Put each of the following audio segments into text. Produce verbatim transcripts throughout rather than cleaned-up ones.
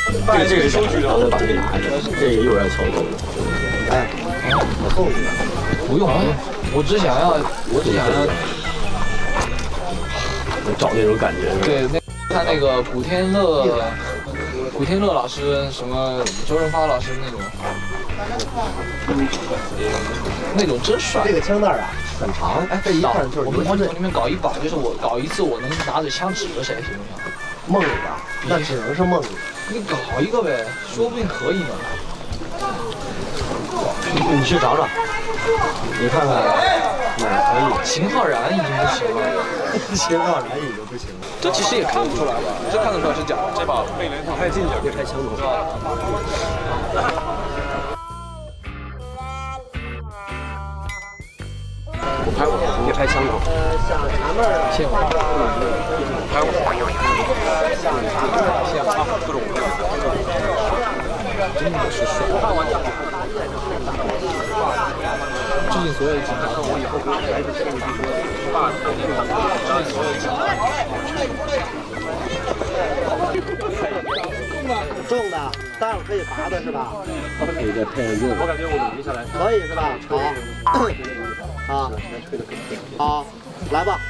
这个这个收据，然后再把这个拿着，这个又要敲头。哎，我送你。不用啊，我只想要，我只想要，我找那种感觉。对，那看那个古天乐，古天乐老师，什么周润发老师那种，那种真帅。这个枪带啊，很长。哎，这一看就是我们我们从里面搞一把，就是我搞一次，我能拿着枪指着谁，行不行？梦里的，那只能是梦里。你搞一个呗，说不定可以呢。你去找找，你看看，哪可以？秦昊然已经不行了，秦昊然已经不行了。这其实也看不出来吧？这看得出来是假的。这把贝雷套太近点，别开枪头。我拍我，别拍枪头。呃，想茶妹儿，谢我。拍我。想茶妹儿，谢我。各种。真的是帅。致敬所有的警察，我以后不会来这些地方。爸，致敬所有的警察。重的，待会儿可以拔的是吧？可以再配上用。我感觉我努力下来。可以是吧？好。啊。好，来吧。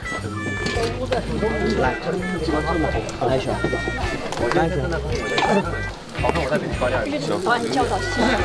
来，来选，来选。好看，我再给你发价。行。把你教导新人。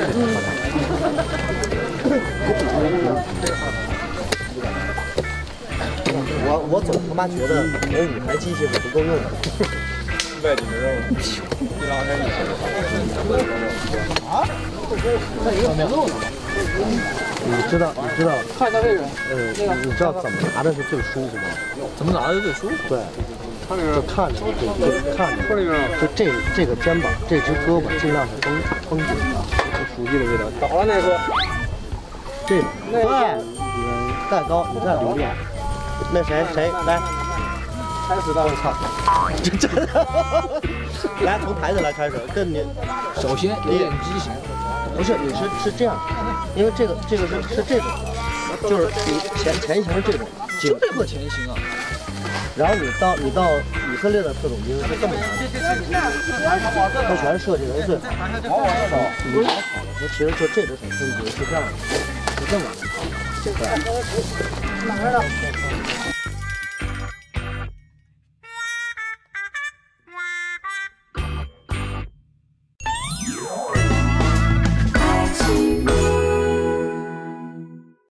我我总他妈觉得我五台机器是不够用的。外景的任务，一拉开一啊？那一个没漏呢。你知道你知道看一下位置。呃，你知道怎么拿的是最舒服吗？怎么拿的最舒服？对。就看着，就就看着，就这这个肩膀，这只胳膊尽量是绷绷紧的，就熟悉的味道。倒了那个，这对，你再高，你再留恋。那谁谁来？开始的，我操！这真的，来从台子来开始，跟你首先有点畸形，不是你是是这样，因为这个这个是是这种，就是你前前行是这种，就特前行啊。然后你到你到以色列的特种兵是这么拿的，它全设计的是往往手，你往好的时候，其实就这只手伸直是这样的，是这么的，对。哪儿呢？